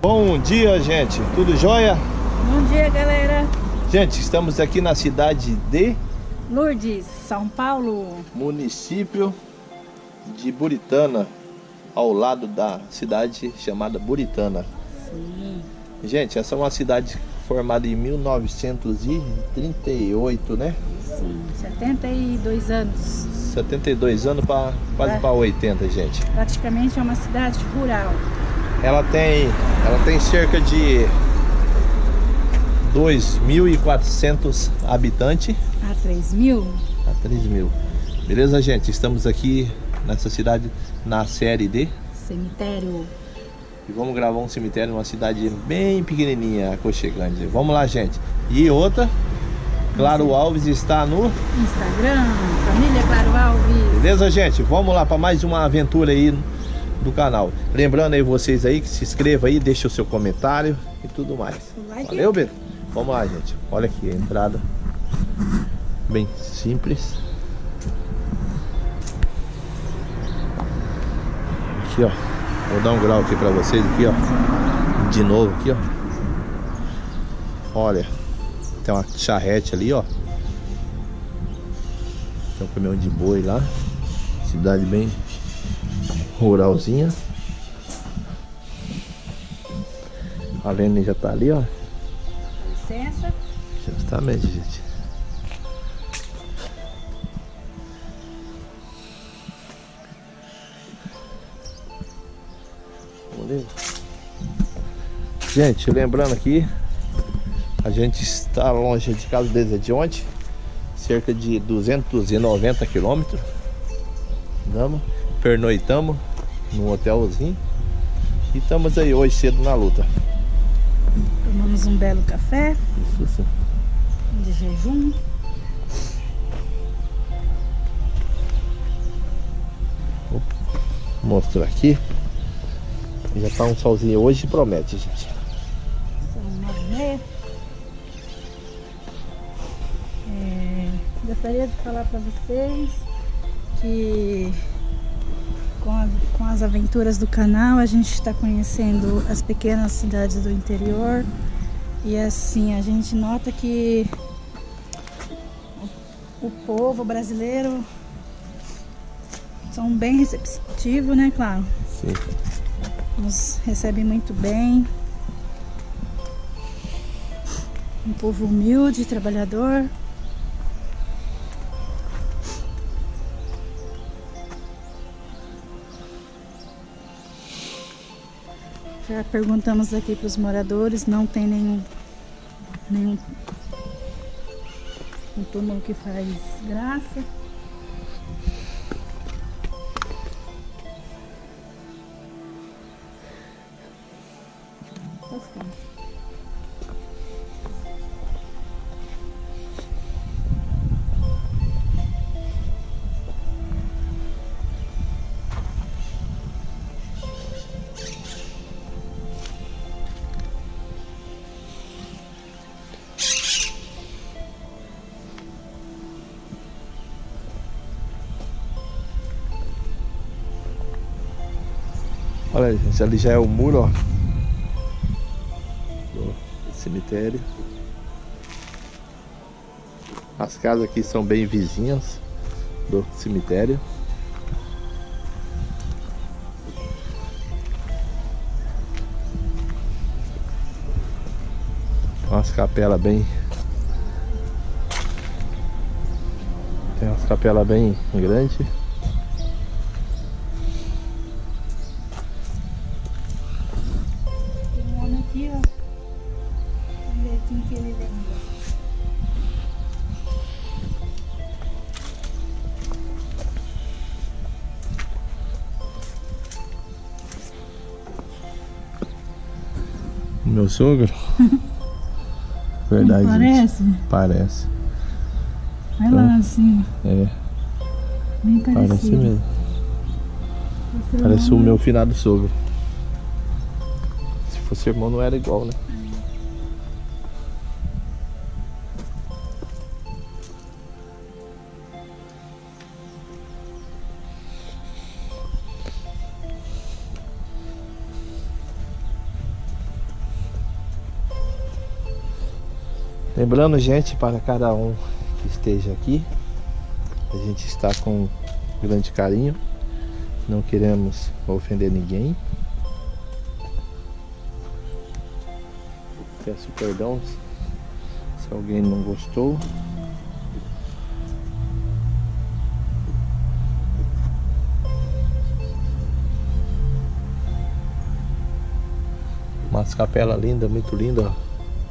Bom dia, gente. Tudo jóia? Bom dia, galera. Gente, estamos aqui na cidade de Lourdes, São Paulo. Município de Buritana, ao lado da cidade chamada Buritana. Sim. Gente, essa é uma cidade formada em 1938, né? Sim, 72 anos. 72 anos para quase para 80, gente. Praticamente é uma cidade rural. Ela tem cerca de 2.400 habitantes. A 3.000? A 3.000. Beleza, gente? Estamos aqui nessa cidade na série de cemitério. E vamos gravar um cemitério numa cidade bem pequenininha, aconchegante. Vamos lá, gente. E outra, Claro Alves está no Instagram, família Claro Alves. Beleza, gente? Vamos lá para mais uma aventura aí do canal. Lembrando aí vocês aí que se inscreva aí, deixa o seu comentário e tudo mais. Valeu, Beto? Vamos lá, gente. Olha aqui a entrada. Bem simples. Aqui, ó. Vou dar um grau aqui pra vocês aqui, ó. De novo aqui, ó. Olha. Tem uma charrete ali, ó. Tem um caminhão de boi lá. Cidade bem ruralzinha. A Lene já tá ali, ó. Licença. Justamente, gente. Gente, lembrando aqui, a gente está longe de casa desde de ontem, cerca de 290 quilômetros. Pernoitamos num hotelzinho e estamos aí hoje cedo na luta. Tomamos um belo café. Isso sim. De jejum. Vou mostrar aqui. Já tá um solzinho hoje, promete, gente. São 9h30. Gostaria de falar para vocês que com as aventuras do canal a gente está conhecendo as pequenas cidades do interior e assim a gente nota que o povo brasileiro são bem receptivos, né, claro? Sim. Nos recebe muito bem. Um povo humilde, trabalhador. Já perguntamos aqui para os moradores, não tem nenhum um túmulo que faz graça. Olha, gente, ali já é o muro, ó, do cemitério. As casas aqui são bem vizinhas do cemitério. Umas capelas bem... Tem umas capelas bem grandes. Aqui, ó. Vamos ver quem que ele lembra. O meu sogro? Verdade. Não parece? Gente. Parece. Vai lá assim. É. Bem parecido. Parece mesmo. Parece o meu finado sogro. Se fosse irmão não era igual, né? Lembrando, gente, para cada um que esteja aqui, a gente está com grande carinho, não queremos ofender ninguém. Peço perdão se alguém não gostou. Umas capelas lindas, muito linda, ó.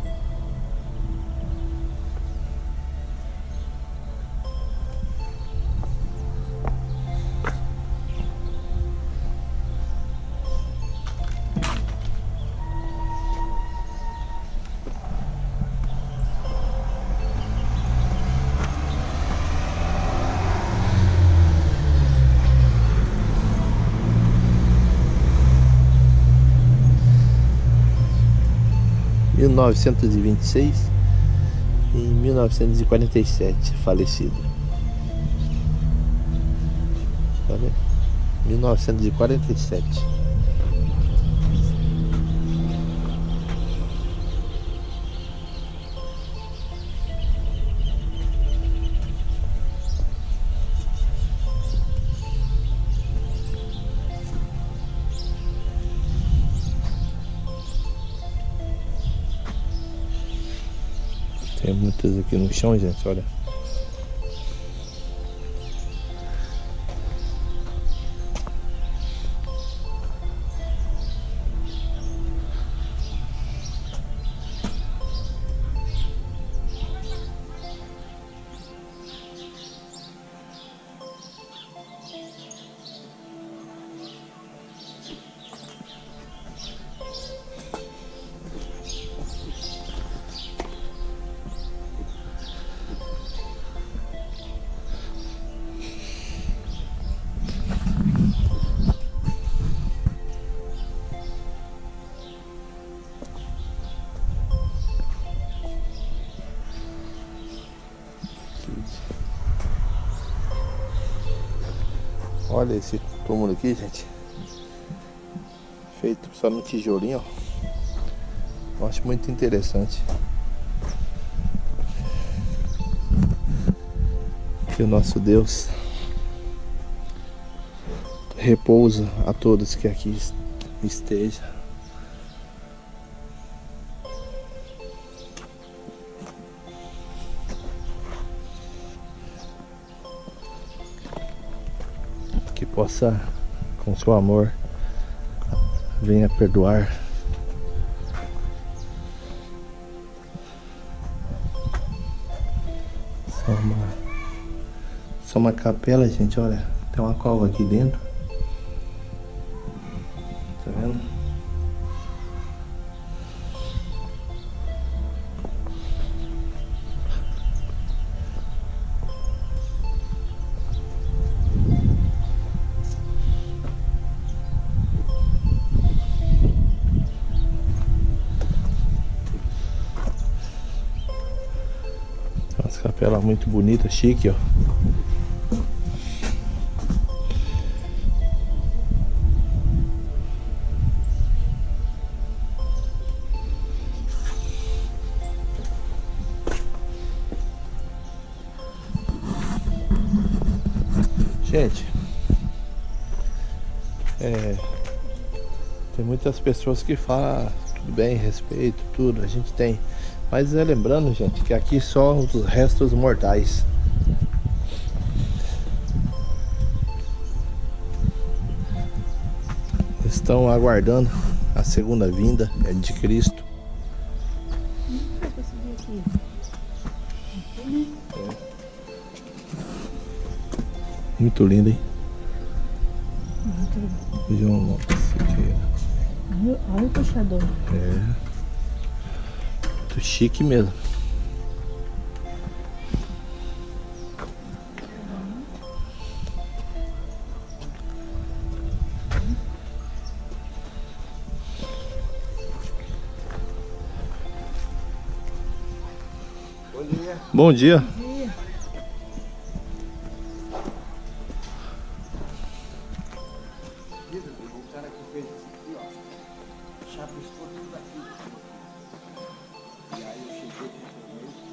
Em 1926 e em 1947 falecido. Olha, 1947. Tem muitas aqui no chão, gente, olha. Olha esse túmulo aqui, gente. Feito só no tijolinho, ó. Eu acho muito interessante. Que o nosso Deus repousa a todos que aqui estejam. Que possa, com seu amor, venha perdoar. Só uma capela, gente, olha. Tem uma cova aqui dentro. Tá vendo? Umas capelas muito bonitas, chique, ó. Gente, tem muitas pessoas que falam tudo bem, respeito, tudo, a gente tem. Mas lembrando, gente, que aqui só os restos mortais. Estão aguardando a segunda vinda de Cristo. Muito lindo, hein? Olha o puxador. Muito chique mesmo. Bom dia. Bom dia. O cara que fez isso aqui, ó, chapiscou tudo aqui. E aí eu cheguei aqui também.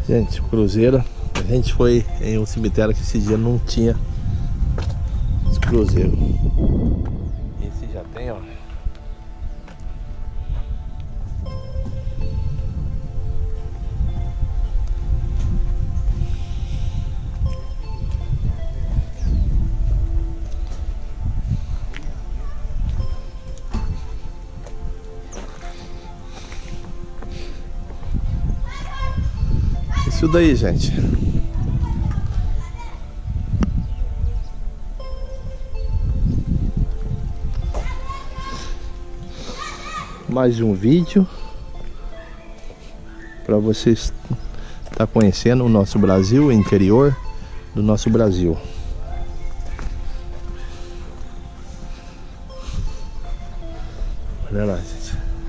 Gente, o cruzeiro. A gente foi em um cemitério que esse dia não tinha esse cruzeiro. Esse já tem, ó. Isso daí, gente. Mais um vídeo para vocês estar conhecendo o nosso Brasil, o interior do nosso Brasil. Olha lá, gente.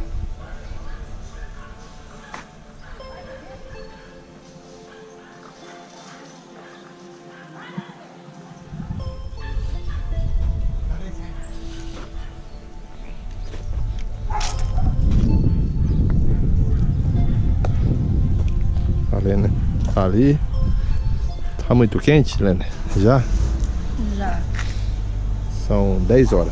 Tá ali. Tá muito quente, Lene? Já? Já. São 10 horas.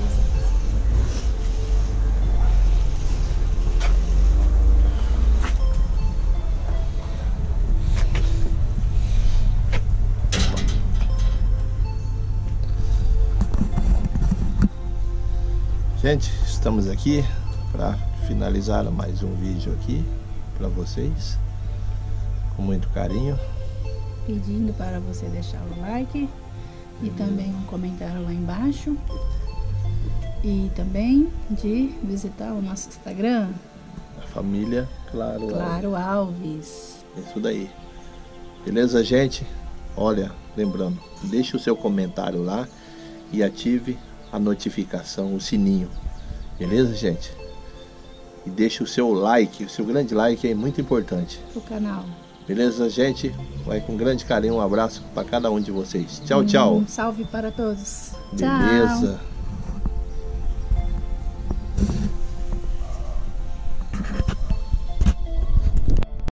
Gente, estamos aqui para finalizar mais um vídeo aqui para vocês. Com muito carinho. Pedindo para você deixar o like e também um comentário lá embaixo. E também de visitar o nosso Instagram. A família Claro Alves. Isso daí. Beleza, gente? Olha, lembrando, deixe o seu comentário lá e ative a notificação, o sininho. Beleza, gente? E deixe o seu like, o seu grande like é muito importante. O canal. Beleza, gente? Vai com grande carinho, um abraço para cada um de vocês. Tchau, tchau. Salve para todos. Beleza. Tchau.